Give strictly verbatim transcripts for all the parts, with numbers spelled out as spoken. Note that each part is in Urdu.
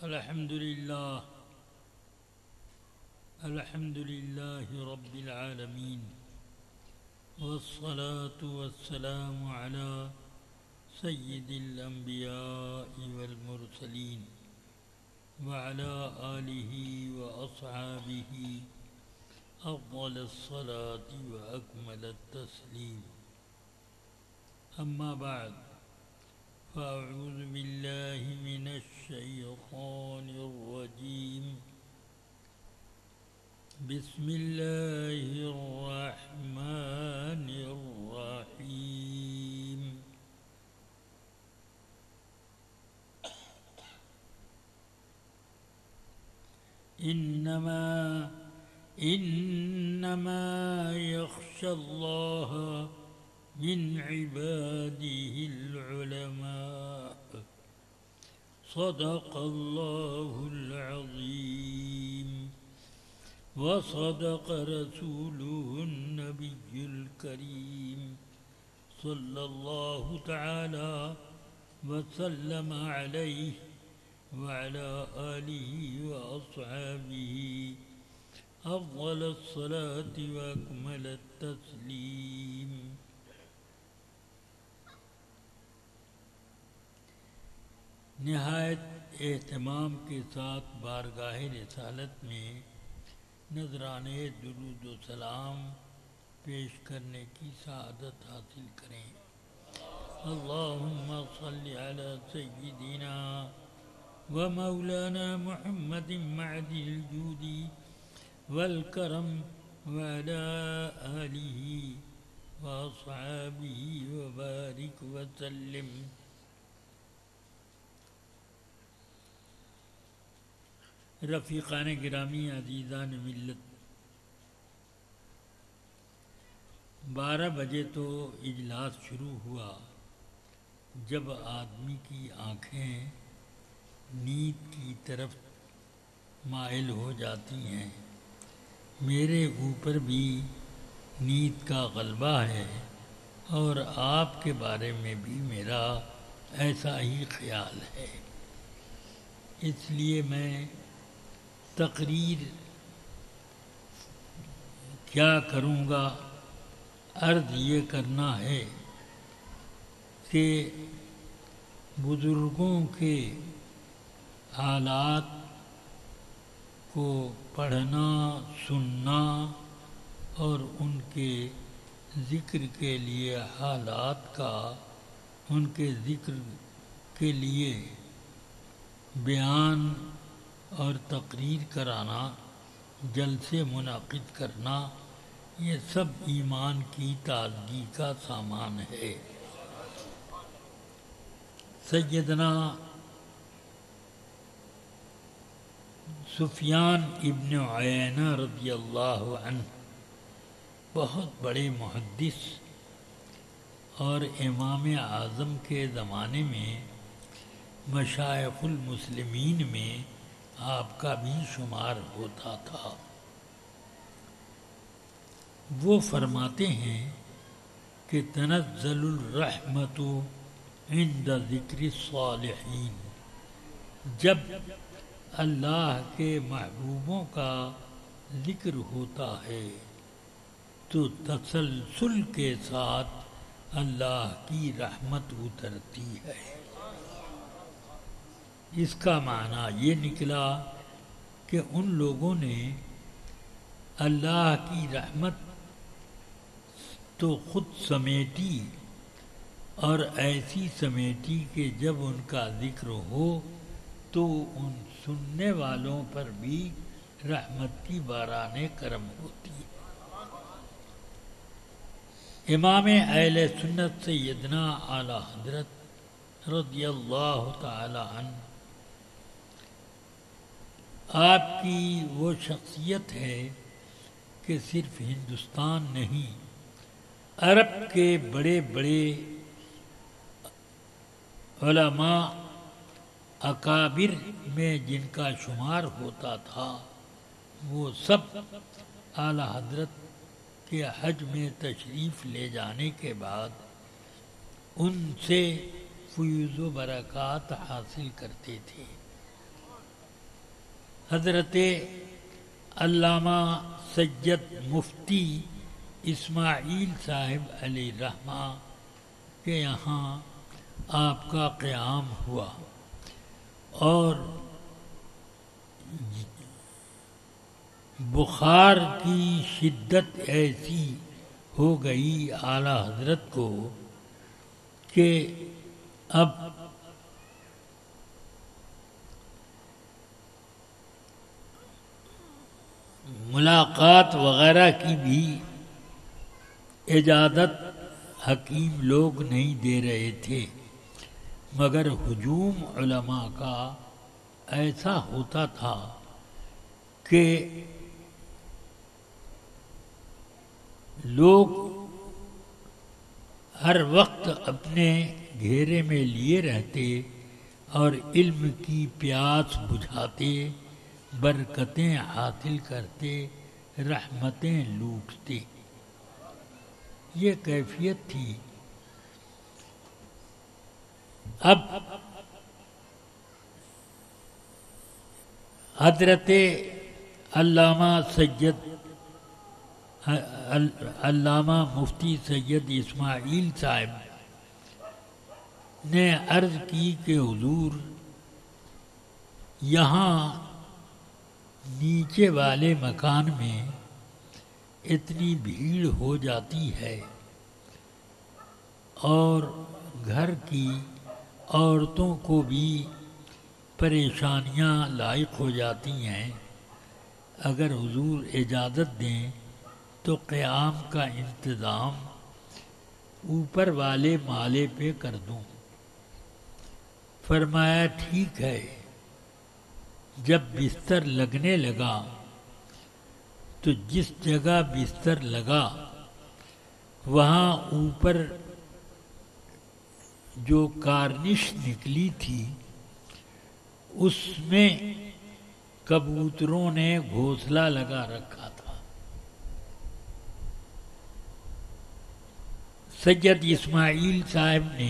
الحمد لله الحمد لله رب العالمين والصلاة والسلام على سيد الأنبياء والمرسلين وعلى آله وأصحابه أفضل الصلاة وأكمل التسليم. أما بعد، فأعوذ بالله من الشيطان الرجيم. بسم الله الرحمن الرحيم. إنما إنما يخشى الله من عباده العلماء. صدق الله العظيم وصدق رسوله النبي الكريم صلى الله تعالى وسلم عليه وعلى آله وأصحابه أفضل الصلاة وأكمل التسليم. نہایت اہتمام کے ساتھ بارگاہ رسالت میں نذرانے درود و سلام پیش کرنے کی سعادت حاصل کریں. اللہم صلی علی سیدنا و مولانا محمد معدن الجود والکرم وعلی آلہ واصحابہ وبارک وسلم. رفیقان گرامی، عزیزان ملت، بارہ بجے تو اجلاس شروع ہوا. جب آدمی کی آنکھیں نیند کی طرف مائل ہو جاتی ہیں، میرے اوپر بھی نیند کا غلبہ ہے اور آپ کے بارے میں بھی میرا ایسا ہی خیال ہے. اس لیے میں تقریر کیا کروں گا، عرض یہ کرنا ہے کہ بزرگوں کے حالات کو پڑھنا، سننا اور ان کے ذکر کے لیے حالات کا ان کے ذکر کے لیے بیان اور تقریر کرانا، جلسے منعقد کرنا، یہ سب ایمان کی تازگی کا سامان ہے. سیدنا سفیان ابن عیینہ رضی اللہ عنہ بہت بڑے محدث اور امام اعظم کے زمانے میں مشائخ المسلمین میں آپ کا بھی شمار ہوتا تھا. وہ فرماتے ہیں کہ تنزل الرحمت عند ذکر الصالحین. جب اللہ کے محبوبوں کا ذکر ہوتا ہے تو تسلسل کے ساتھ اللہ کی رحمت اترتی ہے. اس کا معنی یہ نکلا کہ ان لوگوں نے اللہ کی رحمت تو خود سمیٹی اور ایسی سمیٹی کہ جب ان کا ذکر ہو تو ان سننے والوں پر بھی رحمت کی باران کرم ہوتی ہے. امام اہل سنت سیدنا اعلی حضرت رضی اللہ تعالی عنہ، آپ کی وہ شخصیت ہے کہ صرف ہندوستان نہیں، عرب کے بڑے بڑے علماء اکابر میں جن کا شمار ہوتا تھا، وہ سب اعلی حضرت کے حج میں تشریف لے جانے کے بعد ان سے فیوز و برکات حاصل کرتے تھے. حضرت علامہ سید مفتی اسماعیل صاحب علیہ رحمہ کے یہاں آپ کا قیام ہوا اور بخار کی شدت ایسی ہو گئی اعلیٰ حضرت کو کہ اب ملاقات وغیرہ کی بھی اجازت حکیم لوگ نہیں دے رہے تھے، مگر ہجوم علماء کا ایسا ہوتا تھا کہ لوگ ہر وقت اپنے گھیرے میں لیے رہتے اور علم کی پیاس بجھاتے، برکتیں حاصل کرتے، رحمتیں لوٹتے۔ یہ کیفیت تھی۔ اب حضرت علامہ سید علامہ مفتی سید اسماعیل صاحب نے عرض کی کہ حضور یہاں نیچے والے مکان میں اتنی بھیڑ ہو جاتی ہے اور گھر کی عورتوں کو بھی پریشانیاں لاحق ہو جاتی ہیں، اگر حضور اجازت دیں تو قیام کا انتظام اوپر والے مالے پہ کر دوں۔ فرمایا ٹھیک ہے۔ جب بستر لگنے لگا تو جس جگہ بستر لگا وہاں اوپر جو کارنش نکلی تھی اس میں کبوتروں نے گھونسلہ لگا رکھا تھا۔ سید اسماعیل صاحب نے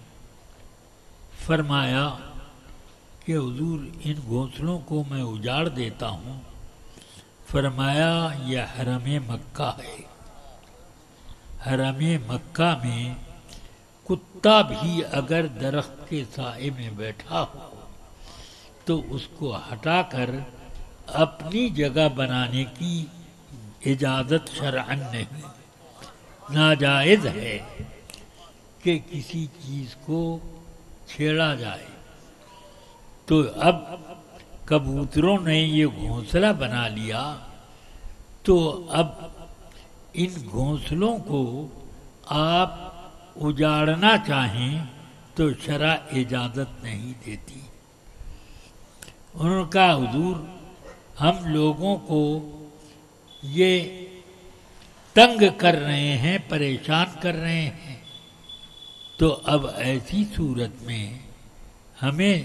فرمایا کہ حضور ان گھونسلوں کو میں اجاڑ دیتا ہوں۔ فرمایا یہ حرم مکہ ہے، حرم مکہ میں کتا بھی اگر درخت کے سائے میں بیٹھا ہو تو اس کو ہٹا کر اپنی جگہ بنانے کی اجازت شرعاً نہیں، ناجائز ہے کہ کسی چیز کو چھیڑا جائے۔ تو اب کبوتروں نے یہ گھونسلہ بنا لیا تو اب ان گھونسلوں کو آپ اجاڑنا چاہیں تو شرع اجازت نہیں دیتی۔ انہوں نے کہا حضور ہم لوگوں کو یہ تنگ کر رہے ہیں، پریشان کر رہے ہیں، تو اب ایسی صورت میں ہمیں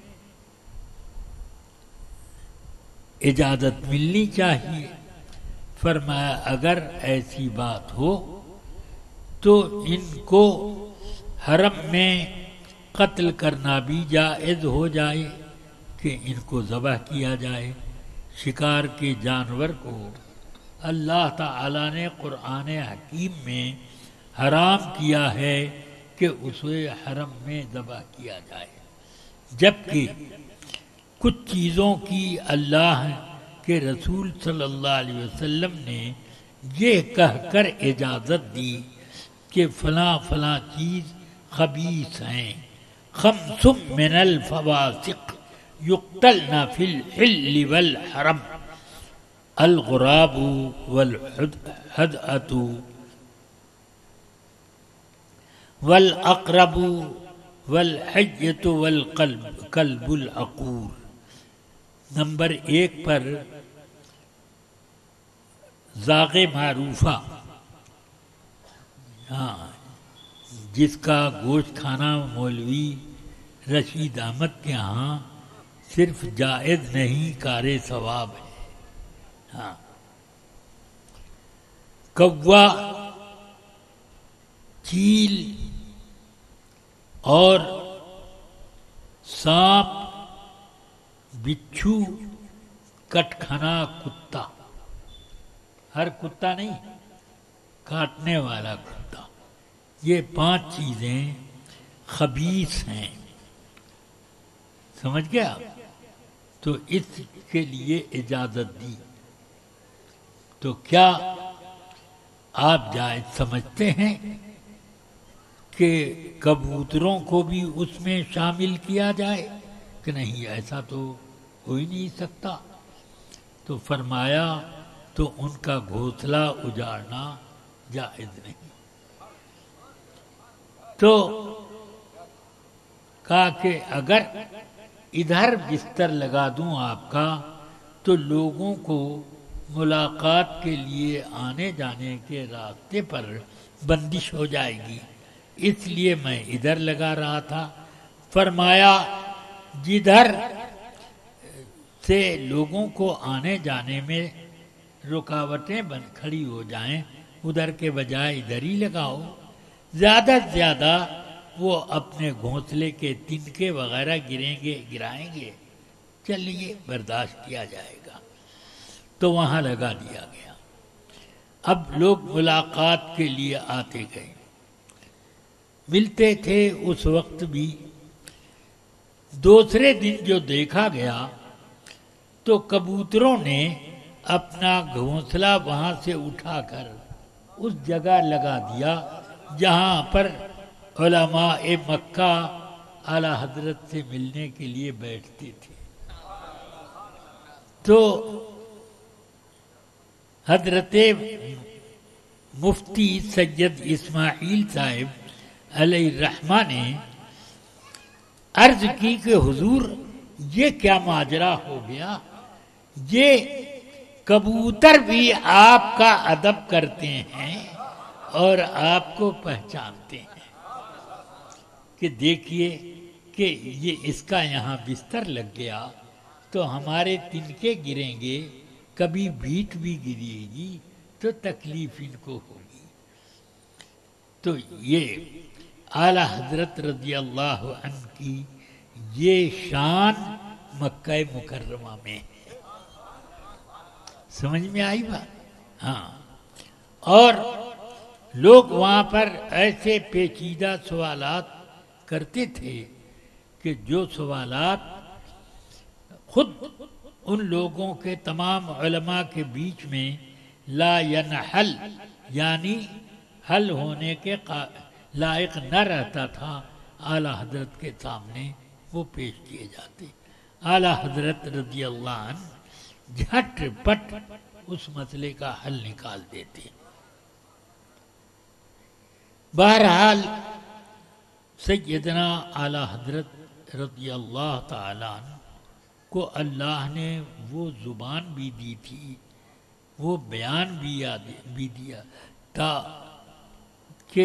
اجازت ملنی چاہیے۔ فرمایا اگر ایسی بات ہو تو ان کو حرم میں قتل کرنا بھی جائز ہو جائے کہ ان کو ذبح کیا جائے۔ شکار کے جانور کو اللہ تعالی نے قرآن حکیم میں حرام کیا ہے کہ اسے حرم میں ذبح کیا جائے، جبکہ کچھ چیزوں کی اللہ کے رسول صلی اللہ علیہ وسلم نے یہ کہہ کر اجازت دی کہ فلاں فلاں چیز خبیث ہیں۔ خمس من الفواسق یقتلن فی الحل والحرم الغراب والحدأۃ والاقرب والحیۃ والقلب کلب العقور۔ نمبر ایک پر ذاق معروفہ، ہاں جس کا گوشت کھانا مولوی رشید احمد کے ہاں صرف جائز نہیں کار ثواب ہے۔ ہاں کوا، چیل اور سانپ، بچھو، کٹکھنا کتا، ہر کتا نہیں، کاٹنے والا کتا، یہ پانچ چیزیں خبیث ہیں، سمجھ گیا؟ تو اس کے لیے اجازت دی، تو کیا آپ جائز سمجھتے ہیں کہ کبوتروں کو بھی اس میں شامل کیا جائے کہ نہیں؟ ایسا تو ہو ہی نہیں سکتا۔ تو فرمایا تو ان کا گھونسلہ اجاڑنا جائز نہیں۔ تو کہا کہ اگر ادھر بستر لگا دوں آپ کا تو لوگوں کو ملاقات کے لیے آنے جانے کے راستے پر بندش ہو جائے گی، اس لیے میں ادھر لگا رہا تھا۔ فرمایا جدھر سے لوگوں کو آنے جانے میں رکاوٹیں بند کھڑی ہو جائیں ادھر کے بجائے ادھر ہی لگاؤ، زیادہ سے زیادہ وہ اپنے گھونسلے کے تنکے وغیرہ گریں گے گرائیں گے، چلیے برداشت کیا جائے گا۔ تو وہاں لگا دیا گیا۔ اب لوگ ملاقات کے لیے آتے گئے، ملتے تھے اس وقت بھی۔ دوسرے دن جو دیکھا گیا تو کبوتروں نے اپنا گھونسلہ وہاں سے اٹھا کر اس جگہ لگا دیا جہاں پر علماء مکہ اعلی حضرت سے ملنے کے لیے بیٹھتے تھے۔ تو حضرت مفتی سید اسماعیل صاحب علیہ الرحمہ نے عرض کی کہ حضور یہ کیا ماجرا ہو گیا، یہ کبوتر بھی آپ کا ادب کرتے ہیں اور آپ کو پہچانتے ہیں کہ دیکھیے کہ یہ اس کا یہاں بستر لگ گیا تو ہمارے تنکے گریں گے، کبھی بھیٹ بھی گرے گی تو تکلیف ان کو ہوگی۔ تو یہ اعلی حضرت رضی اللہ عنہ کی یہ شان مکہ مکرمہ میں ہے، سمجھ میں آئی بات؟ ہاں۔ اور لوگ وہاں پر ایسے پیچیدہ سوالات کرتے تھے کہ جو سوالات خود ان لوگوں کے تمام علماء کے بیچ میں لا ینحل یعنی حل ہونے کے لائق نہ رہتا تھا، اعلی حضرت کے سامنے وہ پیش کیے جاتے۔ اعلی حضرت رضی اللہ عنہ جھٹ پٹ اس مسئلے کا حل نکال دیتے۔ بہرحال سیدنا اعلی حضرت رضی اللہ تعالی عنہ کو اللہ نے وہ زبان بھی دی تھی، وہ بیان بھی بھی دیا تھا کہ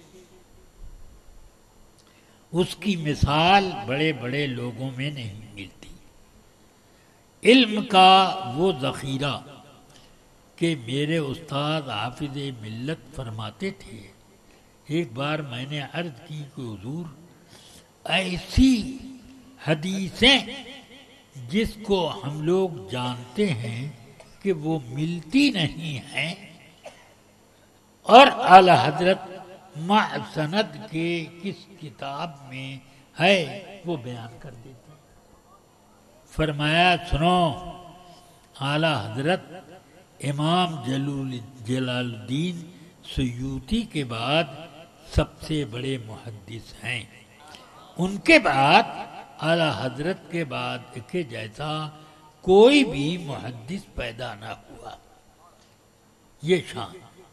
اس کی مثال بڑے بڑے لوگوں میں نہیں ملتی۔ علم کا وہ ذخیرہ کہ میرے استاد حافظ ملت فرماتے تھے، ایک بار میں نے عرض کی کہ حضور ایسی حدیثیں جس کو ہم لوگ جانتے ہیں کہ وہ ملتی نہیں ہیں، اور اعلی حضرت مع سند کے کس کتاب میں ہے وہ بیان کر دیتے ہیں۔ فرمایا سنو، اعلی حضرت امام جلال الدین سیوطی کے بعد سب سے بڑے محدث ہیں، ان کے بعد اعلی حضرت کے بعد کے جیسا کوئی بھی محدث پیدا نہ ہوا، یہ شان۔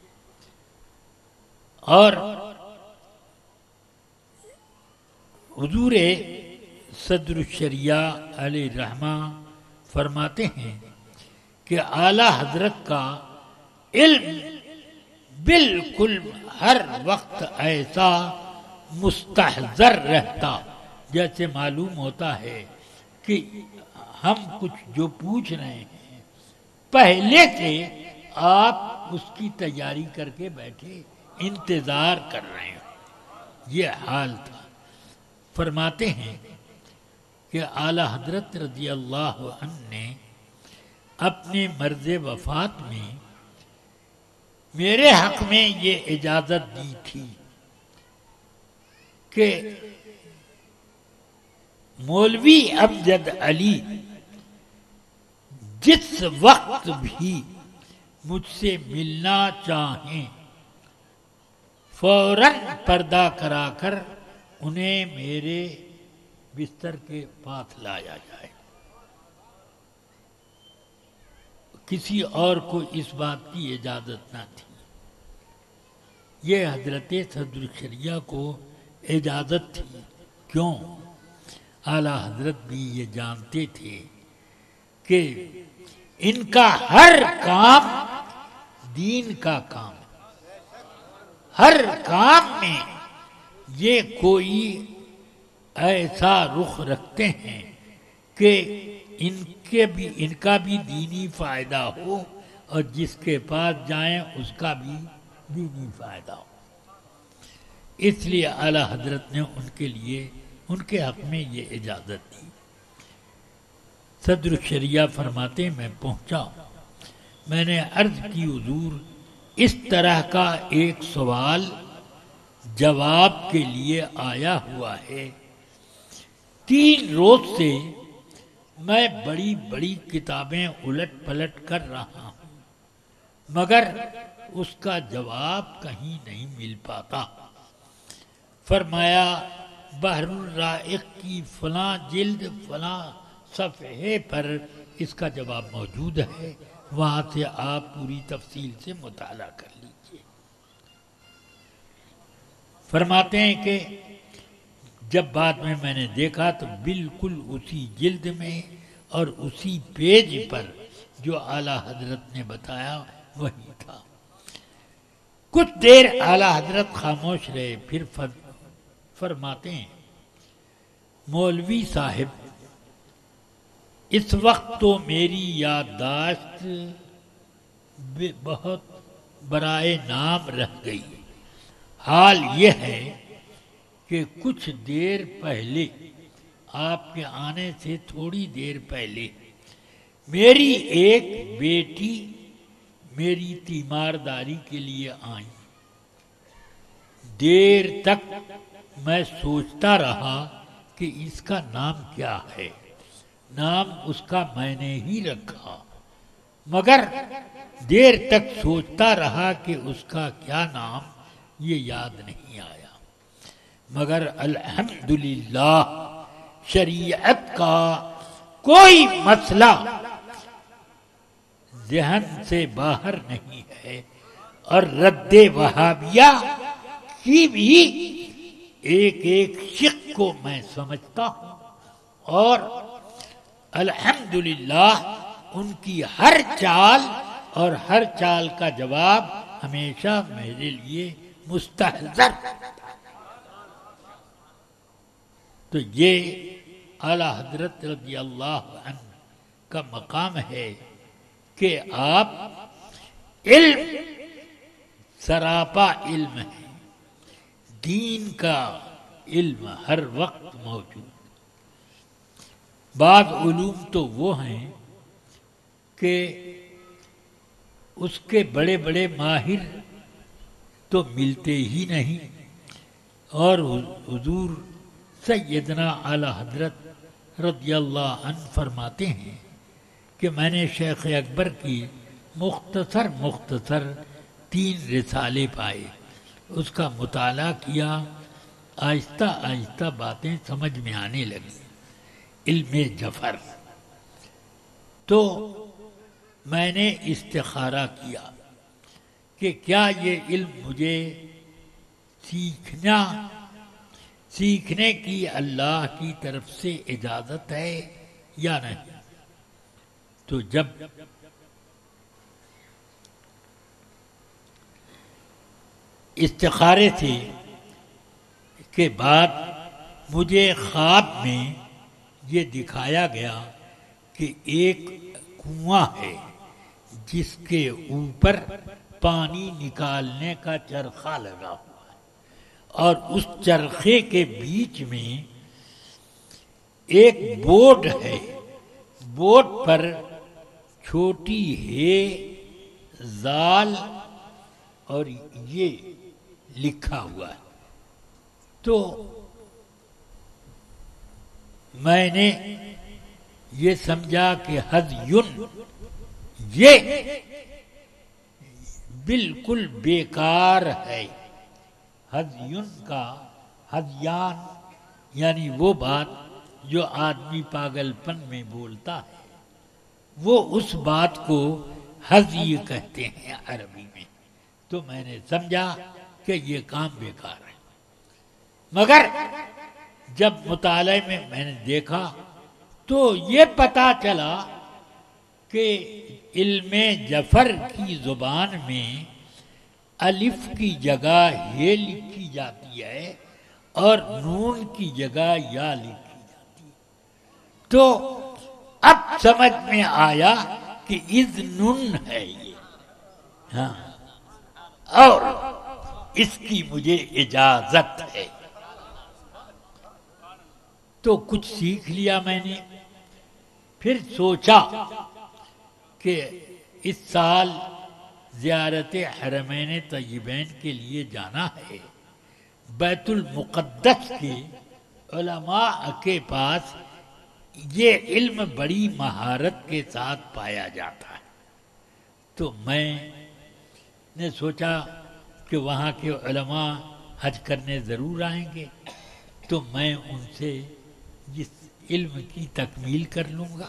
اور حضور صدر الشریعہ علیہ الرحمہ فرماتے ہیں کہ اعلی حضرت کا علم بالکل ہر وقت ایسا مستحضر رہتا جیسے معلوم ہوتا ہے کہ ہم کچھ جو پوچھ رہے ہیں پہلے سے آپ اس کی تیاری کر کے بیٹھے انتظار کر رہے ہیں، یہ حال تھا۔ فرماتے ہیں کہ اعلی حضرت رضی اللہ عنہ نے اپنے مرض وفات میں میرے حق میں یہ اجازت دی تھی کہ مولوی امجد علی جس وقت بھی مجھ سے ملنا چاہیں فوراً پردہ کرا کر انہیں میرے بستر کے پاس لایا جائے. کسی اور کو اس بات کی اجازت نہ تھی. یہ حضرت صدر الشریعہ کو اجازت تھی. کیوں؟ اعلیٰ حضرت بھی یہ جانتے تھے کہ ان کا ہر کام دین کا کام ہے. ہر کام میں یہ کوئی ایسا رخ رکھتے ہیں کہ ان کے بھی ان کا بھی دینی فائدہ ہو اور جس کے پاس جائیں اس کا بھی دینی فائدہ ہو. اس لیے اعلیٰ حضرت نے ان کے لیے ان کے حق میں یہ اجازت دی. صدر الشریعہ فرماتے میں پہنچا. میں نے عرض کی حضور اس طرح کا ایک سوال جواب کے لیے آیا ہوا ہے. تین روز سے میں بڑی بڑی کتابیں الٹ پلٹ کر رہا ہوں مگر اس کا جواب کہیں نہیں مل پاتا. فرمایا بحر الرائق کی فلاں جلد فلاں صفحے پر اس کا جواب موجود ہے، وہاں سے آپ پوری تفصیل سے مطالعہ کر لیجیے. فرماتے ہیں کہ جب بعد میں میں نے دیکھا تو بالکل اسی جلد میں اور اسی پیج پر جو اعلیٰ حضرت نے بتایا وہی تھا. کچھ دیر اعلیٰ حضرت خاموش رہے، پھر فرماتے ہیں مولوی صاحب اس وقت تو میری یادداشت بہت برائے نام رہ گئی. حال یہ ہے کہ کچھ دیر پہلے آپ کے آنے سے تھوڑی دیر پہلے میری ایک بیٹی میری تیمارداری کے لیے آئی. دیر تک میں سوچتا رہا کہ اس کا نام کیا ہے. نام اس کا میں نے ہی رکھا مگر دیر تک سوچتا رہا کہ اس کا کیا نام یہ یاد نہیں آیا. مگر الحمدللہ شریعت کا کوئی مسئلہ ذہن سے باہر نہیں ہے اور رد وہابیہ کی بھی ایک ایک شق کو میں سمجھتا ہوں اور الحمدللہ ان کی ہر چال اور ہر چال کا جواب ہمیشہ میرے لیے مستحضر. تو یہ اعلیٰ حضرت رضی اللہ عنہ کا مقام ہے کہ آپ علم سراپا علم ہے، دین کا علم ہر وقت موجود. بعض علوم تو وہ ہیں کہ اس کے بڑے بڑے ماہر تو ملتے ہی نہیں. اور حضور سیدنا اعلی حضرت رضی اللہ عنہ فرماتے ہیں کہ میں نے شیخ اکبر کی مختصر مختصر تین رسالے پائے، اس کا مطالعہ کیا، آہستہ آہستہ باتیں سمجھ میں آنے لگی. علم جفر. تو میں نے استخارہ کیا کہ کیا یہ علم مجھے سیکھنا سیکھنے کی اللہ کی طرف سے اجازت ہے یا نہیں. تو جب استخارے سے کے بعد مجھے خواب میں یہ دکھایا گیا کہ ایک کنواں ہے جس کے اوپر پانی نکالنے کا چرخہ لگا ہوا ہے اور اس چرخے کے بیچ میں ایک بورڈ ہے. بورڈ پر چھوٹی ہے زال اور یہ لکھا ہوا ہے. تو میں نے یہ سمجھا کہ حذیٌ یہ بالکل بیکار ہے. حذیٌ کا حذیان یعنی وہ بات جو آدمی پاگل پن میں بولتا ہے، وہ اس بات کو حذی کہتے ہیں عربی میں. تو میں نے سمجھا کہ یہ کام بیکار ہے. مگر جب مطالعے میں میں نے دیکھا تو یہ پتا چلا کہ علم جفر کی زبان میں الف کی جگہ یہ لکھی جاتی ہے اور نون کی جگہ یا لکھی جاتی ہے. تو اب سمجھ میں آیا کہ اذن ہے یہ. ہاں، اور اس کی مجھے اجازت ہے. تو کچھ سیکھ لیا میں نے. پھر سوچا کہ اس سال زیارت حرمین طیبین کے لیے جانا ہے. بیت المقدس کے علماء کے پاس یہ علم بڑی مہارت کے ساتھ پایا جاتا ہے. تو میں نے سوچا کہ وہاں کے علماء حج کرنے ضرور آئیں گے، تو میں ان سے جس علم کی تکمیل کر لوں گا.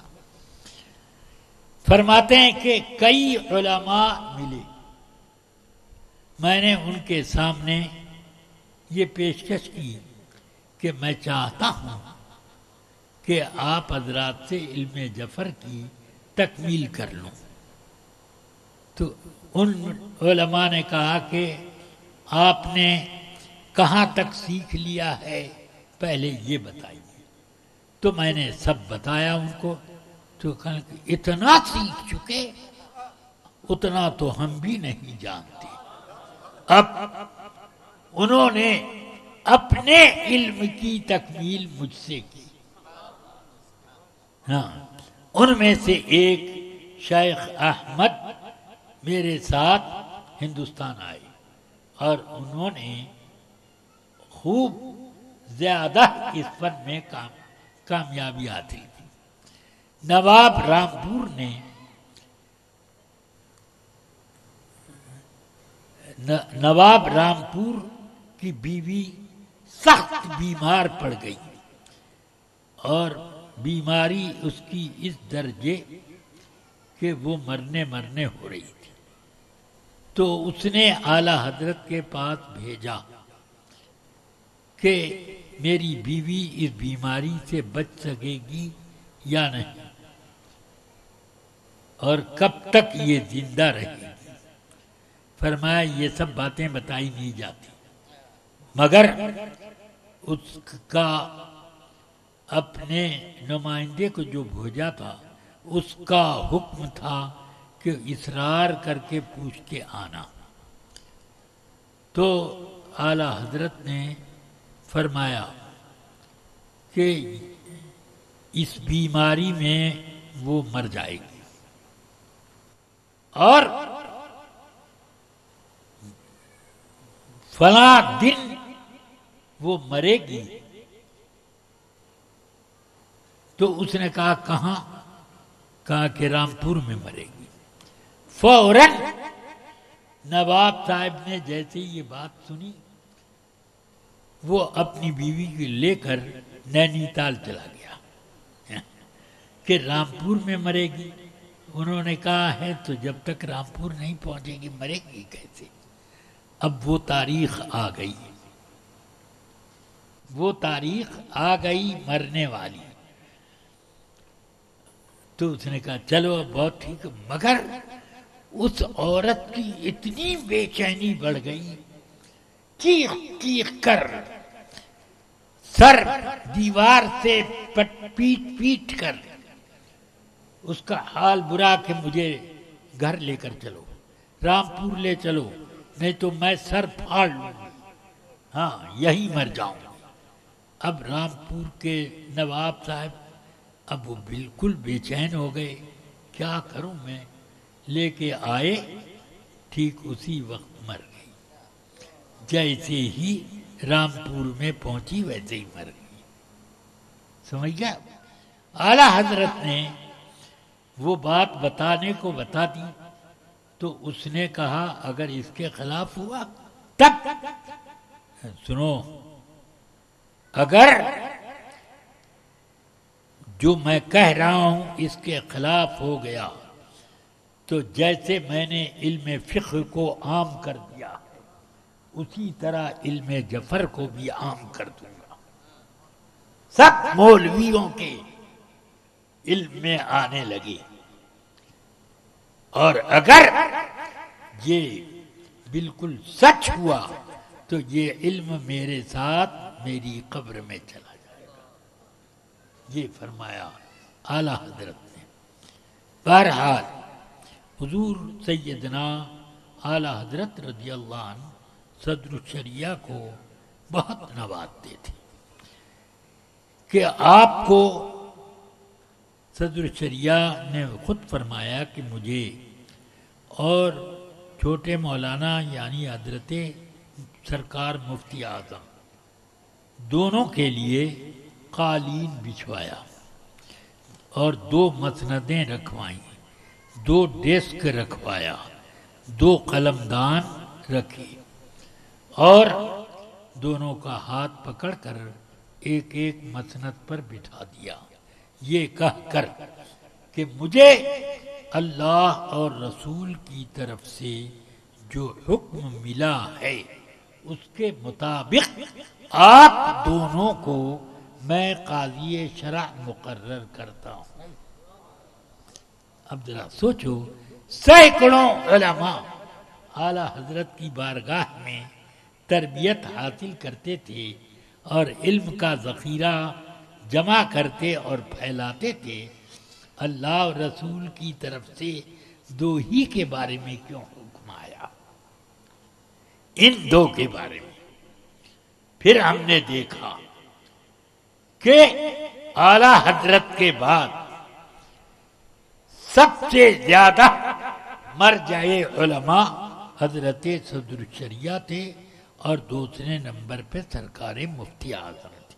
فرماتے ہیں کہ کئی علماء ملے. میں نے ان کے سامنے یہ پیشکش کی کہ میں چاہتا ہوں کہ آپ حضرات سے علم جفر کی تکمیل کر لوں. تو ان علماء نے کہا کہ آپ نے کہاں تک سیکھ لیا ہے پہلے یہ بتائیے. تو میں نے سب بتایا ان کو. تو کہا کہ اتنا سیکھ چکے، اتنا تو ہم بھی نہیں جانتے. اب انہوں نے اپنے علم کی تکمیل مجھ سے کی. ہاں، ان میں سے ایک شیخ احمد میرے ساتھ ہندوستان آئے اور انہوں نے خوب زیادہ اس فن میں کام کامیابی حاصل کی. نواب رامپور نے نواب رامپور کی بیوی سخت بیمار پڑ گئی اور بیماری اس کی اس درجے کہ وہ مرنے مرنے ہو رہی تھی. تو اس نے اعلی حضرت کے پاس بھیجا کہ میری بیوی اس بیماری سے بچ سکے گی یا نہیں، اور کب تک یہ زندہ رہے گی. فرمایا یہ سب باتیں بتائی نہیں جاتی، مگر اس کا اپنے نمائندے کو جو بھیجا تھا اس کا حکم تھا کہ اصرار کر کے پوچھ کے آنا. تو اعلی حضرت نے فرمایا کہ اس بیماری میں وہ مر جائے گی اور فلاں دن وہ مرے گی. تو اس نے کہا کہاں؟ کہا کہ رامپور میں مرے گی. فوراً نواب صاحب نے جیسے یہ بات سنی وہ اپنی بیوی کو لے کر نینی تال چلا گیا کہ رامپور میں مرے گی. انہوں نے کہا ہے تو جب تک رامپور نہیں پہنچے گی مرے گی کیسے؟ اب وہ تاریخ آ گئی، وہ تاریخ آ گئی مرنے والی. تو اس نے کہا چلو بہت ٹھیک، مگر اس عورت کی اتنی بے چینی بڑھ گئی، چیخ چیخ کر سر دیوار سے پیٹ پیٹ کر اس کا حال برا کہ مجھے گھر لے کر چلو، رامپور لے چلو، نہیں تو میں سر پھاڑ لوں گی، ہاں یہی مر جاؤں. اب رامپور کے نواب صاحب اب وہ بالکل بے چین ہو گئے کیا کروں میں، لے کے آئے، ٹھیک اسی وقت مر گئی، جیسے ہی رامپور میں پہنچی ویسے ہی مر گئی. سمجھ گیا؟ اعلیٰ حضرت نے وہ بات بتانے کو بتا دی تو اس نے کہا اگر اس کے خلاف ہوا تب سنو، اگر جو میں کہہ رہا ہوں اس کے خلاف ہو گیا تو جیسے میں نے علم فقہ کو عام کر دیا اسی طرح علم جفر کو بھی عام کر دوں گا، سب مولویوں کے علم میں آنے لگے. اور اگر یہ بالکل سچ ہوا تو یہ علم میرے ساتھ میری قبر میں چلا جائے گا. یہ فرمایا اعلیٰ حضرت نے. بہرحال حضور سیدنا اعلیٰ حضرت رضی اللہ عنہ صدر الشریعہ کو بہت نوازتے تھے کہ آپ کو صدر الشریعہ نے خود فرمایا کہ مجھے اور چھوٹے مولانا یعنی حضرت سرکار مفتی اعظم دونوں کے لیے قالین بچھوایا اور دو مسندیں رکھوائیں، دو ڈیسک رکھوایا، دو قلمدان رکھے اور دونوں کا ہاتھ پکڑ کر ایک ایک مسند پر بٹھا دیا، یہ کہہ کر کہ مجھے اللہ اور رسول کی طرف سے جو حکم ملا ہے اس کے مطابق آپ دونوں کو میں قاضی شرع مقرر کرتا ہوں. اب ذرا سوچو، سینکڑوں علماء اعلیٰ حضرت کی بارگاہ میں تربیت حاصل کرتے تھے اور علم کا ذخیرہ جمع کرتے اور پھیلاتے تھے، اللہ اور رسول کی طرف سے دو ہی کے بارے میں کیوں حکم آیا؟ ان دو کے بارے میں. پھر ہم نے دیکھا کہ اعلیٰ حضرت کے بعد سب سے زیادہ مرجع علماء حضرت صدر الشریعہ تھے اور دوسرے نمبر پہ سرکار مفتی اعظم تھے.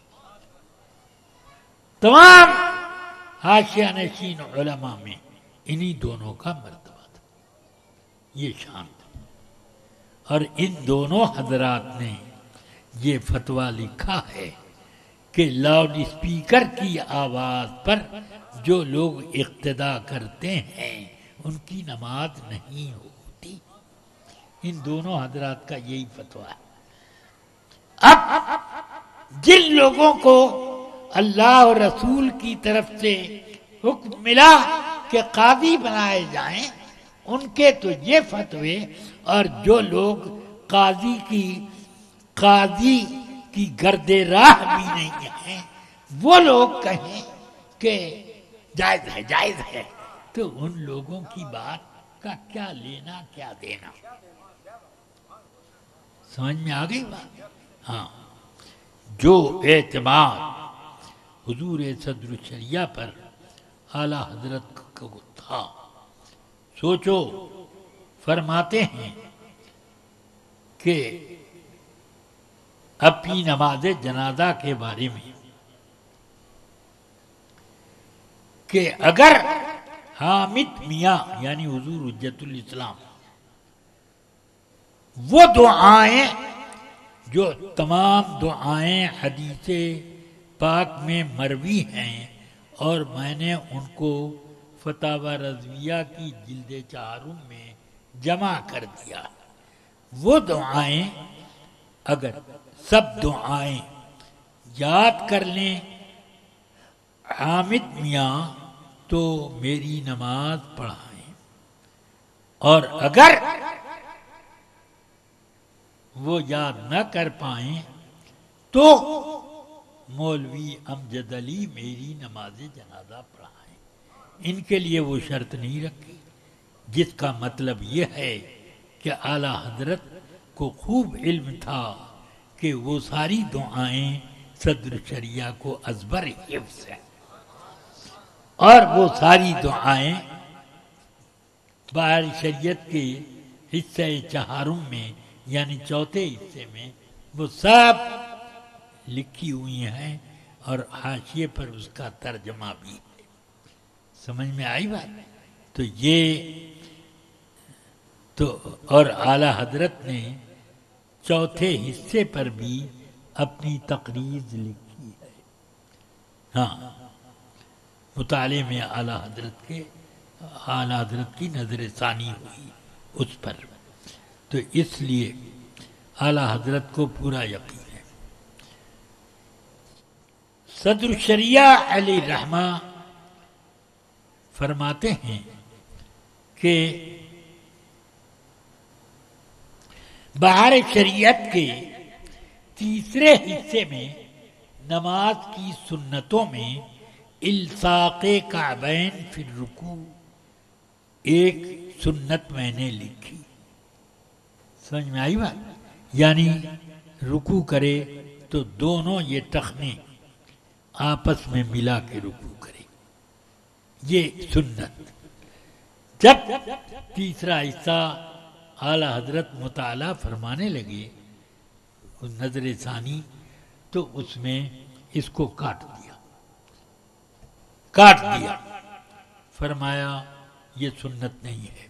تمام حاشیہ نشین علماء میں انہی دونوں کا مرتبہ تھا، یہ شان تھا. اور ان دونوں حضرات نے یہ فتویٰ لکھا ہے کہ لاؤڈ اسپیکر کی آواز پر جو لوگ اقتدا کرتے ہیں ان کی نماز نہیں ہوتی. ان دونوں حضرات کا یہی فتویٰ ہے. اب جن لوگوں کو اللہ اور رسول کی طرف سے حکم ملا کہ قاضی بنائے جائیں ان کے تو یہ فتوے، اور جو لوگ قاضی کی قاضی کی گرد راہ بھی نہیں ہیں وہ لوگ کہیں کہ جائز ہے جائز ہے، تو ان لوگوں کی بات کا کیا لینا کیا دینا؟ سمجھ میں آ گئی بات؟ ہاں، جو اعتماد حضور صدر الشریعہ پر اعلیٰ حضرت کو تھا، سوچو فرماتے ہیں کہ اپنی نماز جنازہ کے بارے میں کہ اگر حامد میاں یعنی حضور حجت الاسلام وہ دعائیں جو تمام دعائیں حدیث پاک میں مروی ہیں اور میں نے ان کو فتاوی رضویہ کی جلد چہارم میں جمع کر دیا، وہ دعائیں اگر سب دعائیں یاد کر لیں حامد میاں تو میری نماز پڑھائیں، اور اگر وہ یاد نہ کر پائیں تو مولوی امجد علی میری نماز جنازہ پڑھائیں. ان کے لیے وہ شرط نہیں رکھی، جس کا مطلب یہ ہے کہ اعلیٰ حضرت کو خوب علم تھا کہ وہ ساری دعائیں صدر شریعہ کو ازبر حفظ ہیں، اور وہ ساری دعائیں بہار شریعت کے حصہ چہارم میں یعنی چوتھے حصے میں وہ سب لکھی ہوئی ہیں اور حاشیے پر اس کا ترجمہ بھی ہے. سمجھ میں آئی بات؟ تو یہ تو اور اعلی حضرت نے چوتھے حصے پر بھی اپنی تقریر لکھی ہے. ہاں، مطالعے میں اعلی حضرت کے اعلی حضرت کی نظر ثانی ہوئی اس پر، تو اس لیے اعلی حضرت کو پورا یقین ہے. صدر الشریعہ علیہ الرحمہ فرماتے ہیں کہ بہار شریعت کے تیسرے حصے میں نماز کی سنتوں میں الصاق کعبین فی الرکوع ایک سنت میں نے لکھی. سمجھ میں آئی بات؟ یعنی رکوع کرے تو دونوں یہ ٹخنے آپس میں ملا کے رکوع کرے، یہ سنت. جب تیسرا حصہ اعلی حضرت مطالعہ فرمانے لگے نظر ثانی، تو اس میں اس کو کاٹ دیا کاٹ دیا فرمایا یہ سنت نہیں ہے.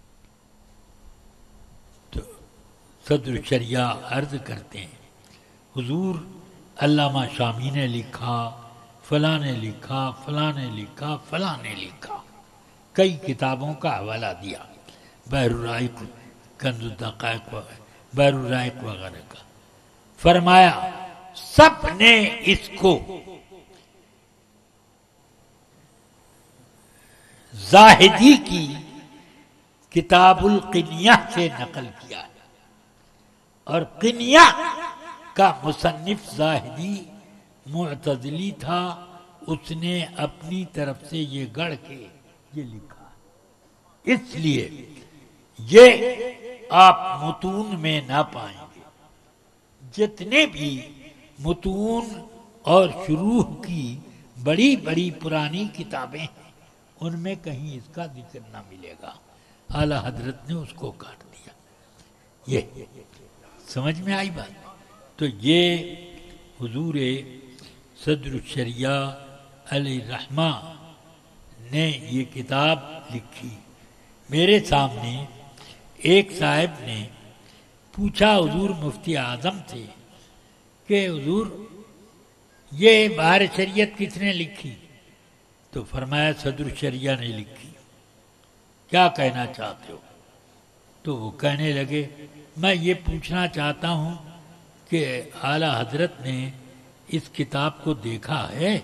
تو صدر شریعہ عرض کرتے ہیں حضور علامہ شامی نے لکھا، فلاں نے لکھا، فلاں نے لکھا، فلاں نے لکھا، کئی کتابوں کا حوالہ دیا، بحر الرائق، کنز الدقائق وغیرہ، بحر الرائق وغیرہ کا. فرمایا سب نے اس کو زاہدی کی کتاب القنیہ سے نقل کیا ہے، اور قنیہ کا مصنف زاہدی معتزلی تھا، اس نے اپنی طرف سے یہ گڑھ کے یہ لکھا. اس لیے یہ آپ متون میں نہ پائیں گے. جتنے بھی متون اور شروح کی بڑی بڑی پرانی کتابیں ہیں ان میں کہیں اس کا ذکر نہ ملے گا. اعلی حضرت نے اس کو کاٹ دیا. یہ سمجھ میں آئی بات؟ تو یہ حضور صدر الشریعہ علیہ الرحمہ نے یہ کتاب لکھی. میرے سامنے ایک صاحب نے پوچھا حضور مفتی اعظم سے کہ حضور یہ بہار شریعت کس نے لکھی؟ تو فرمایا صدر الشریعہ نے لکھی. کیا کہنا چاہتے ہو؟ تو وہ کہنے لگے میں یہ پوچھنا چاہتا ہوں کہ اعلی حضرت نے اس کتاب کو دیکھا ہے؟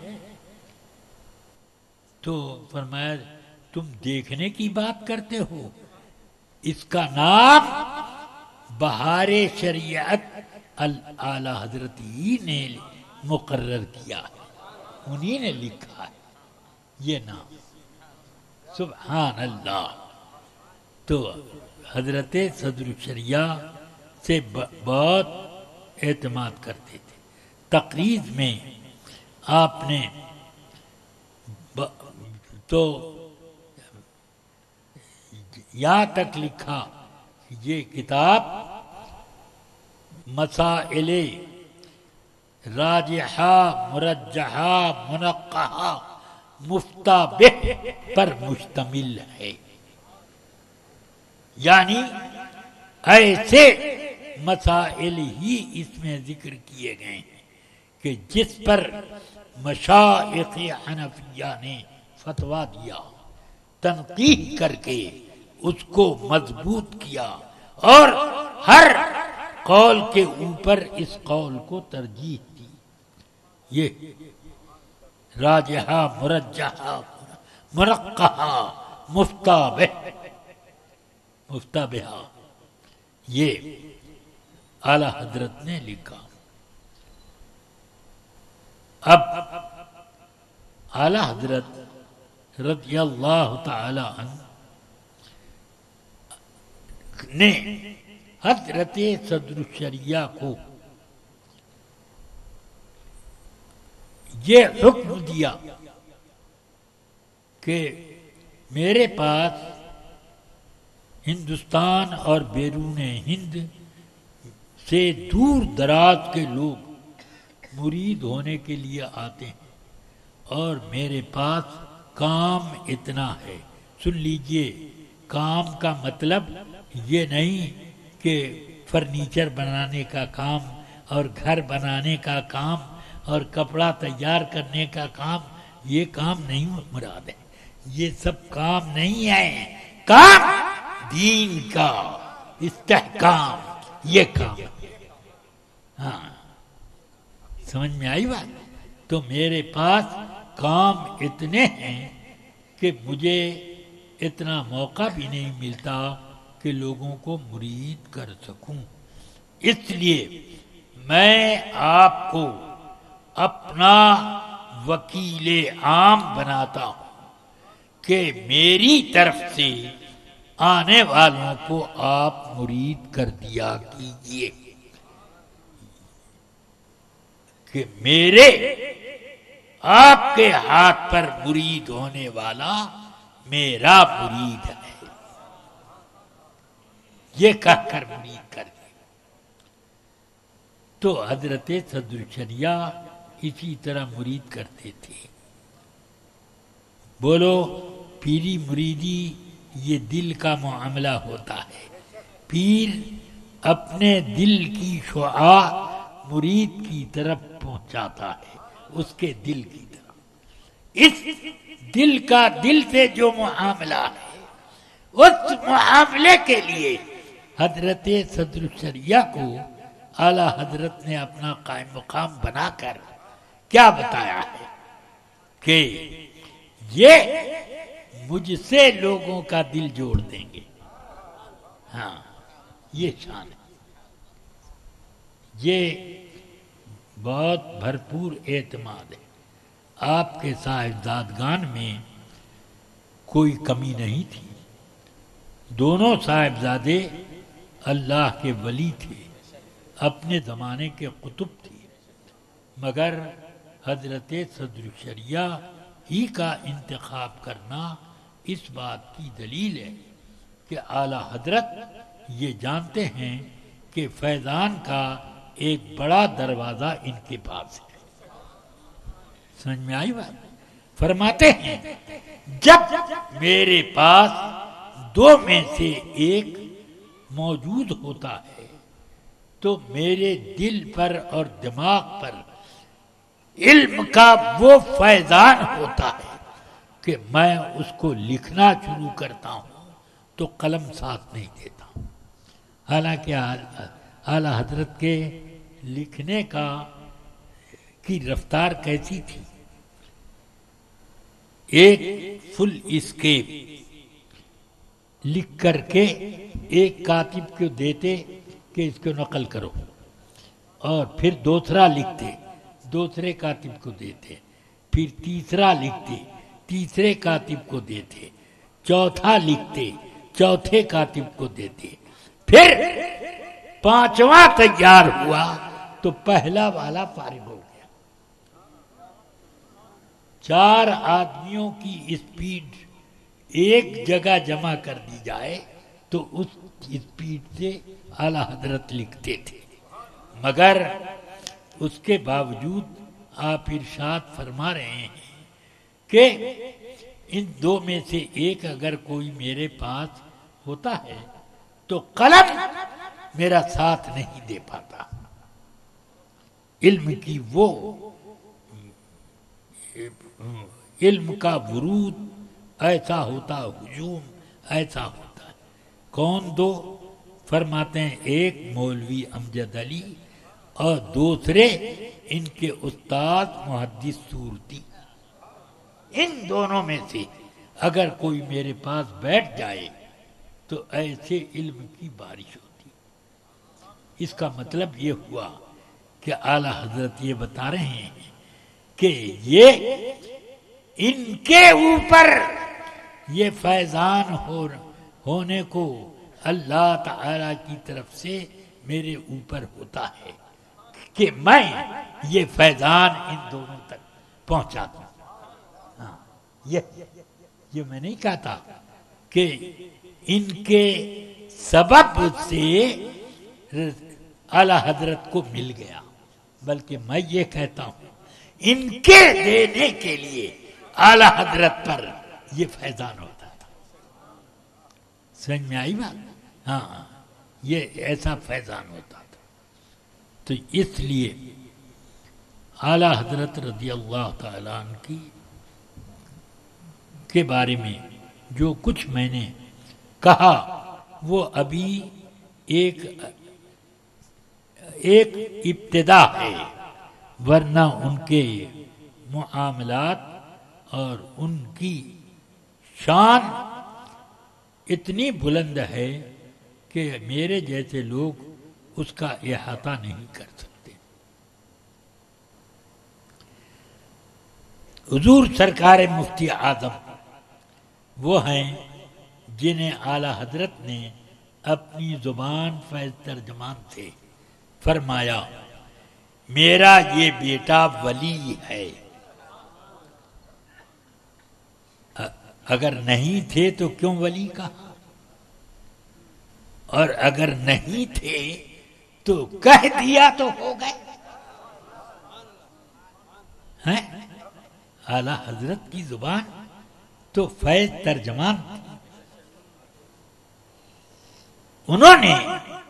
تو فرمایا تم دیکھنے کی بات کرتے ہو، اس کا نام بہار شریعت اعلی حضرت ہی نے مقرر کیا ہے، انہی نے لکھا ہے یہ نام. سبحان اللہ. تو حضرت صدر الشریعہ سے بہت اعتماد کرتے تھے. تقریر میں آپ نے تو یہاں تک لکھا کہ یہ کتاب مسائل راجحہ مرجحہ منقحہ مفتہ بہ پر مشتمل ہے. یعنی ایسے مسائل ہی اس میں ذکر کیے گئے ہیں کہ جس پر مشائخ حنفیہ نے فتویٰ دیا، تنقیح کر کے اس کو مضبوط کیا، اور ہر قول کے اوپر اس قول کو ترجیح دی. یہ راجحہ مرجحہ منقحہ مفتہ بہ مفتہ بہا یہ اعلی حضرت نے لکھا. اب اعلی حضرت رضی اللہ تعالی عنہ نے حضرت صدر الشریعہ کو یہ حکم دیا کہ میرے پاس ہندوستان اور بیرون ہند سے دور دراز کے لوگ مرید ہونے کے لیے آتے ہیں، اور میرے پاس کام اتنا ہے. سن لیجئے، کام کا مطلب یہ نہیں کہ فرنیچر بنانے کا کام اور گھر بنانے کا کام اور کپڑا تیار کرنے کا کام، یہ کام نہیں مراد ہے. یہ سب کام نہیں ہے. کام دین کا استحکام، یہ کام. ہاں، سمجھ میں آئی بات؟ تو میرے پاس کام اتنے ہیں کہ مجھے اتنا موقع بھی نہیں ملتا کہ لوگوں کو مرید کر سکوں. اس لیے میں آپ کو اپنا وکیل عام بناتا ہوں کہ میری طرف سے آنے والوں کو آپ مرید کر دیا کیجیے، کہ میرے آپ کے ہاتھ پر مرید ہونے والا میرا مرید ہے، یہ کہہ کر مرید کر دیا. تو حضرت صدر الشریعہ اسی طرح مرید کرتے تھے. بولو، پیری مریدی یہ دل کا معاملہ ہوتا ہے. پیر اپنے دل کی شعاع مرید کی طرف پہنچاتا ہے، اس کے دل کی طرف. اس دل کا دل سے جو معاملہ ہے، اس معاملے کے لیے حضرت صدر الشریعہ کو اعلی حضرت نے اپنا قائم مقام بنا کر کیا بتایا ہے کہ یہ مجھ سے لوگوں کا دل جوڑ دیں گے. ہاں، یہ شان ہے. یہ بہت بھرپور اعتماد ہے. آپ کے صاحبزادگان میں کوئی کمی نہیں تھی. دونوں صاحبزادے اللہ کے ولی تھے، اپنے زمانے کے قطب تھے، مگر حضرت صدر الشریعہ ہی کا انتخاب کرنا اس بات کی دلیل ہے کہ اعلی حضرت یہ جانتے ہیں کہ فیضان کا ایک بڑا دروازہ ان کے پاس ہے. سمجھ میں آئی بات؟ فرماتے ہیں جب میرے پاس دو میں سے ایک موجود ہوتا ہے تو میرے دل پر اور دماغ پر علم کا وہ فیضان ہوتا ہے کہ میں اس کو لکھنا شروع کرتا ہوں تو قلم ساتھ نہیں دیتا. حالانکہ اعلی حضرت کے لکھنے کا کی رفتار کیسی تھی؟ ایک فل اسکیپ لکھ کر کے ایک کاتب کو دیتے کہ اس کو نقل کرو، اور پھر دوسرا لکھتے، دوسرے کاتب کو دیتے، پھر تیسرا لکھتے، تیسرے کاتب کو دیتے، چوتھا لکھتے، چوتھے کاتب کو دیتے، پھر پانچواں تیار ہوا تو پہلا والا فارغ ہو گیا. چار آدمیوں کی اسپیڈ ایک جگہ جمع کر دی جائے تو اس اسپیڈ سے اعلی حضرت لکھتے تھے. مگر اس کے باوجود آپ ارشاد فرما رہے ہیں کہ ان دو میں سے ایک اگر کوئی میرے پاس ہوتا ہے تو قلم میرا ساتھ نہیں دے پاتا. علم کی وہ علم کا ورود ایسا ہوتا، ہجوم ایسا ہوتا ہے. کون دو؟ فرماتے ہیں ایک مولوی امجد علی اور دوسرے ان کے استاد محدث سورتی. ان دونوں میں سے اگر کوئی میرے پاس بیٹھ جائے تو ایسے علم کی بارش ہوتی. اس کا مطلب یہ ہوا کہ اعلی حضرت یہ بتا رہے ہیں کہ یہ ان کے اوپر یہ فیضان ہو ہونے کو اللہ تعالی کی طرف سے میرے اوپر ہوتا ہے کہ میں یہ فیضان ان دونوں تک پہنچاتا ہوں. ہاں، یہ یہ میں نہیں کہتا کہ ان کے سبب سے اعلی حضرت کو مل گیا، بلکہ میں یہ کہتا ہوں ان کے دینے کے لیے اعلی حضرت پر یہ فیضان ہوتا تھا۔ سمجھ میں آئی بات؟ ہاں، یہ ایسا فیضان ہوتا تھا۔ تو اس لیے اعلی حضرت رضی اللہ تعالیٰ عنہ کی کے بارے میں جو کچھ میں نے کہا وہ ابھی ایک ایک ابتدا ہے، ورنہ ان کے معاملات اور ان کی شان اتنی بلند ہے کہ میرے جیسے لوگ اس کا احاطہ نہیں کر سکتے۔ حضور سرکار مفتی اعظم وہ ہیں جنہیں اعلی حضرت نے اپنی زبان فیض ترجمان سے فرمایا میرا یہ بیٹا ولی ہے۔ اگر نہیں تھے تو کیوں ولی کہا، اور اگر نہیں تھے تو کہہ دیا تو ہو گئے ہیں۔ اعلی حضرت کی زبان تو فیض ترجمان تھی۔ انہوں نے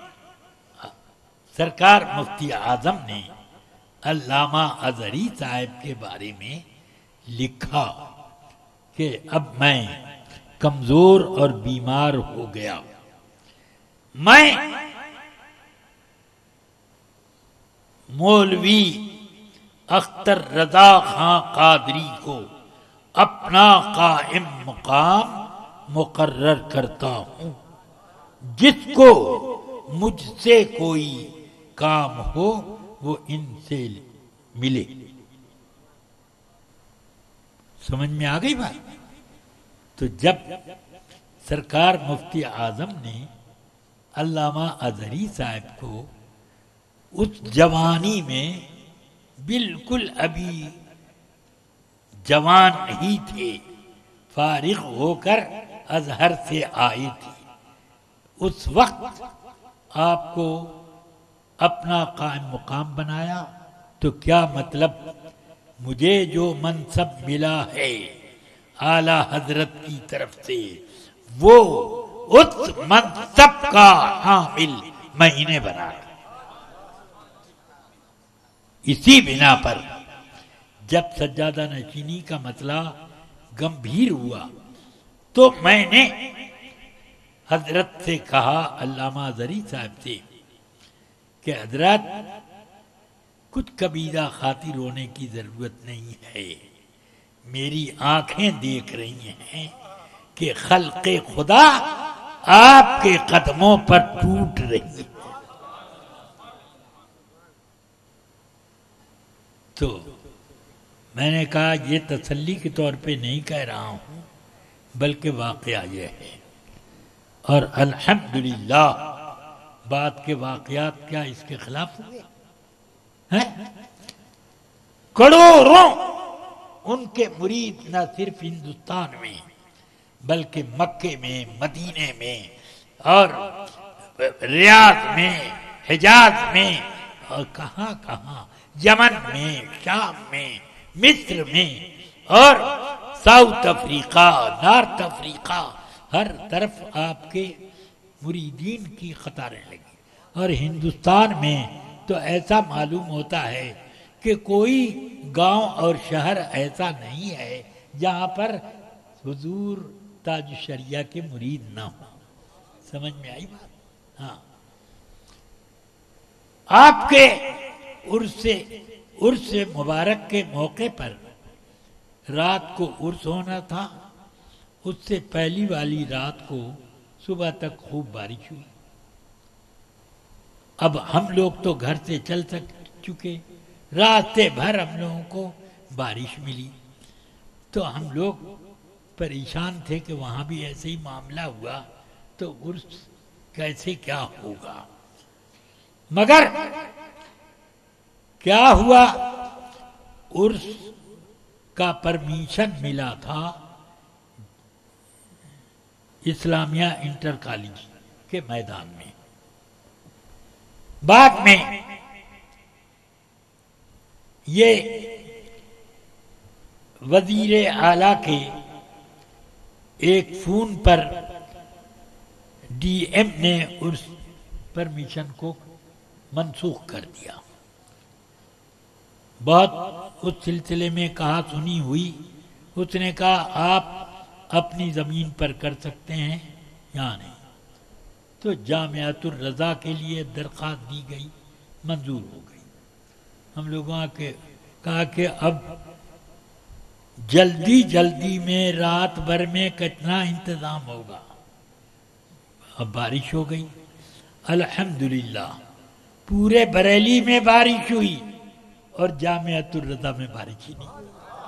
سرکار مفتی اعظم نے علامہ ازہری صاحب کے بارے میں لکھا کہ اب میں کمزور اور بیمار ہو گیا، میں مولوی اختر رضا خان قادری کو اپنا قائم مقام مقرر کرتا ہوں، جس کو مجھ سے کوئی کام ہو وہ ان سے ملے۔ سمجھ میں آ گئی بات؟ تو جب سرکار مفتی اعظم نے علامہ ازہری صاحب کو اس جوانی میں بالکل ابھی جوان ہی تھے، فارغ ہو کر ازہر سے آئے تھے، اس وقت آپ کو اپنا قائم مقام بنایا، تو کیا مطلب مجھے جو منصب ملا ہے اعلی حضرت کی طرف سے وہ اس منصب کا حامل میں انہیں بنا۔ اسی بنا پر جب سجادہ نشینی کا مسئلہ گمبھیر ہوا تو میں نے حضرت سے کہا، علامہ ازہری صاحب سے، کہ حضرت کچھ کبیرہ خاطر ہونے کی ضرورت نہیں ہے، میری آنکھیں دیکھ رہی ہیں کہ خلق خدا آپ کے قدموں پر ٹوٹ رہی ہے۔ تو میں نے کہا یہ تسلی کے طور پہ نہیں کہہ رہا ہوں، بلکہ واقعہ یہ ہے، اور الحمدللہ بات کے واقعات کیا اس کے خلاف ہوئے ہیں؟ کروڑوں ان کے مرید نہ صرف ہندوستان میں بلکہ مکے میں، مدینے میں اور ریاض میں، حجاز میں اور کہاں کہاں، یمن میں، شام میں، مصر میں اور ساؤتھ افریقہ، نارتھ افریقہ، ہر طرف آپ کے مریدین کی قطاریں لگی۔ اور ہندوستان میں تو ایسا معلوم ہوتا ہے کہ کوئی گاؤں اور شہر ایسا نہیں ہے جہاں پر حضور تاج الشریعہ کے مرید نہ ہوں۔ سمجھ میں آئی بات؟ ہاں، آپ کے عرس عرس مبارک کے موقع پر رات کو عرس ہونا تھا، اس سے پہلی والی رات کو صبح تک خوب بارش ہوئی۔ اب ہم لوگ تو گھر سے چل سک چکے، راستے بھر ہم لوگوں کو بارش ملی، تو ہم لوگ پریشان تھے کہ وہاں بھی ایسے ہی معاملہ ہوا تو عرس کیسے کیا ہوگا۔ مگر کیا ہوا، عرس کا پرمیشن ملا تھا اسلامیہ انٹر کالج کے میدان میں. بعد میں یہ وزیر اعلیٰ کے ایک فون پر ڈی ایم نے اس پرمیشن کو منسوخ کر دیا. بہت اس سلسلے میں کہا سنی ہوئی. اس نے کہا آپ اپنی زمین پر کر سکتے ہیں یا نہیں. تو جامعۃ الرضا کے لیے درخواست دی گئی, منظور ہو گئی. ہم لوگوں کے کہا کہ اب جلدی جلدی میں رات بھر میں کتنا انتظام ہوگا. اب بارش ہو گئی الحمدللہ, پورے بریلی میں بارش ہوئی اور جامعۃ الرضا میں بارش ہی نہیں.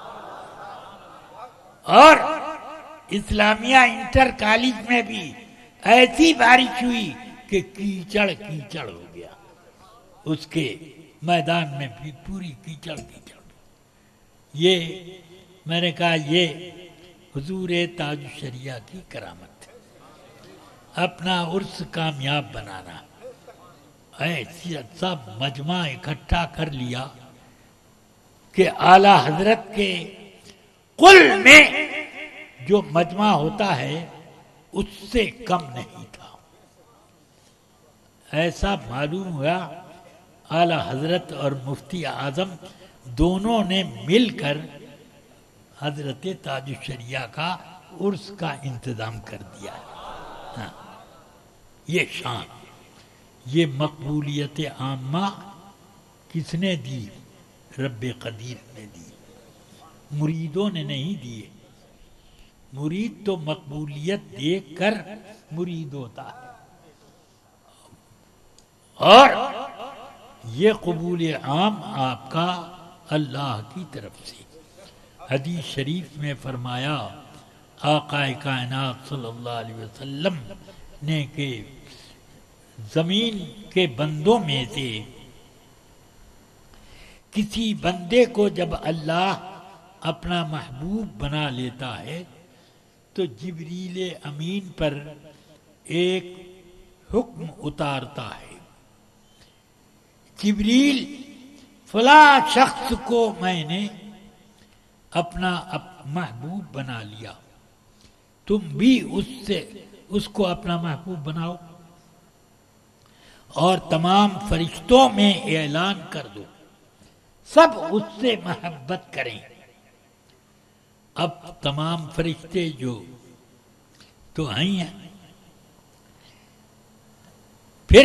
اور اسلامیہ انٹر کالج میں بھی ایسی بارش ہوئی کہ کیچڑ کیچڑ ہو گیا. اس کے میدان میں بھی پوری کیچڑ کیچڑ. یہ میں نے کہا یہ حضور تاج الشریعہ کی کرامت ہے, اپنا عرس کامیاب بنانا. ایسی سب مجمع اکٹھا کر لیا کہ اعلی حضرت کے قل میں جو مجمع ہوتا ہے اس سے کم نہیں تھا. ایسا معلوم ہوا اعلی حضرت اور مفتی اعظم دونوں نے مل کر حضرت تاج الشریعہ کا عرس کا انتظام کر دیا. ہاں, یہ شان, یہ مقبولیت عامہ کس نے دی؟ رب قدیر نے دی, مریدوں نے نہیں دیے. مرید تو مقبولیت دیکھ کر مرید ہوتا ہے, اور یہ قبول عام آپ کا اللہ کی طرف سے. حدیث شریف میں فرمایا آقا کائنات صلی اللہ علیہ وسلم نے کہ زمین کے بندوں میں سے کسی بندے کو جب اللہ اپنا محبوب بنا لیتا ہے تو جبریل امین پر ایک حکم اتارتا ہے, جبریل فلاں شخص کو میں نے اپنا محبوب بنا لیا, تم بھی اس سے اس کو اپنا محبوب بناؤ اور تمام فرشتوں میں اعلان کر دو سب اس سے محبت کریں. اب تمام فرشتے جو تو ہیں, پھر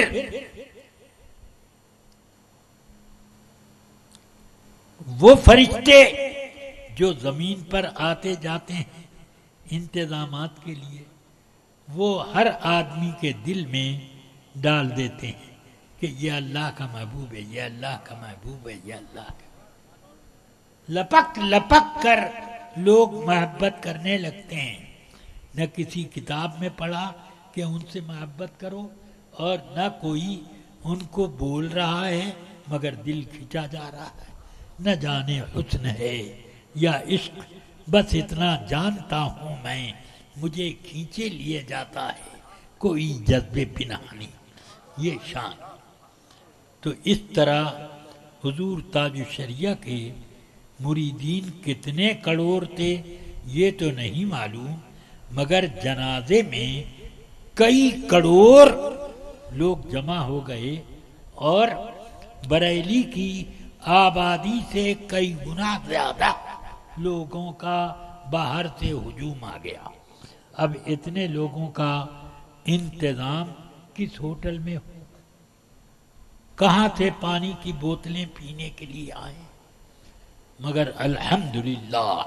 وہ فرشتے جو زمین پر آتے جاتے ہیں انتظامات کے لیے, وہ ہر آدمی کے دل میں ڈال دیتے ہیں کہ یہ اللہ کا محبوب ہے, یہ اللہ کا محبوب ہے, یہ اللہ کا. لپک لپک کر لوگ محبت کرنے لگتے ہیں. نہ کسی کتاب میں پڑھا کہ ان سے محبت کرو, اور نہ کوئی ان کو بول رہا ہے, مگر دل کھینچا جا رہا ہے. نہ جانے حسن ہے یا عشق, بس اتنا جانتا ہوں میں مجھے کھینچے لیے جاتا ہے کوئی جذبے پنہانی. یہ شان. تو اس طرح حضور تاج الشریعہ کے مریدین کتنے کروڑ تھے یہ تو نہیں معلوم, مگر جنازے میں کئی کروڑ لوگ جمع ہو گئے, اور بریلی کی آبادی سے کئی گنا زیادہ لوگوں کا باہر سے ہجوم آ گیا. اب اتنے لوگوں کا انتظام کس ہوٹل میں ہو, کہاں سے پانی کی بوتلیں پینے کے لیے آئے. مگر الحمدللہ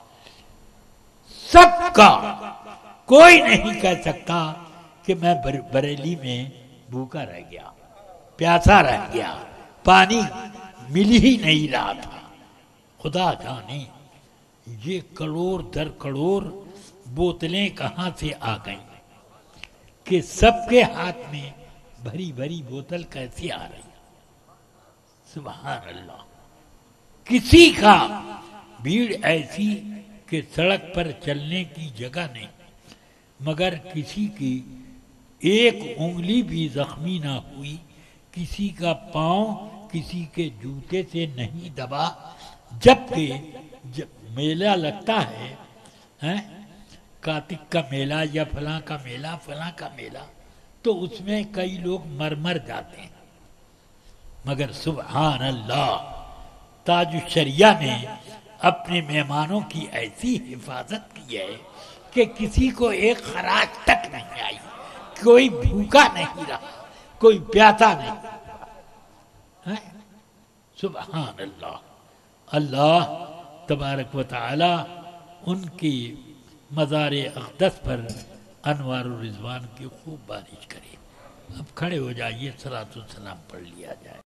سب کا کوئی نہیں کہہ سکتا کہ میں بریلی میں بھوکا رہ گیا, پیاسا رہ گیا, پانی مل ہی نہیں رہا تھا. خدا جانے یہ کروڑ در کروڑ بوتلیں کہاں سے آ گئیں کہ سب کے ہاتھ میں بھری بھری بوتل کیسی آ رہی. سبحان اللہ. کسی کا بھیڑ ایسی کہ سڑک پر چلنے کی جگہ نہیں. مگر کسی کی ایک انگلی بھی زخمی نہ ہوئی، کسی کا پاؤں کسی کے جوتے سے نہیں دبا، جبکہ جب میلہ لگتا ہے ہیں کاتک کا میلہ یا فلاں کا میلہ فلاں کا میلہ، تو اس میں کئی لوگ مر مر جاتے ہیں، مگر سبحان اللہ تاج الشریعہ نے اپنے مہمانوں کی ایسی حفاظت کی ہے کہ کسی کو ایک خراش تک نہیں آئی، کوئی بھوکا نہیں رہا، کوئی پیاسا نہیں۔ سبحان اللہ، اللہ تبارک و تعالی ان کی مزار اقدس پر انوار و رضوان کی خوب بارش کرے۔ اب کھڑے ہو جائیے، صلاۃ و سلام پڑھ لیا جائے۔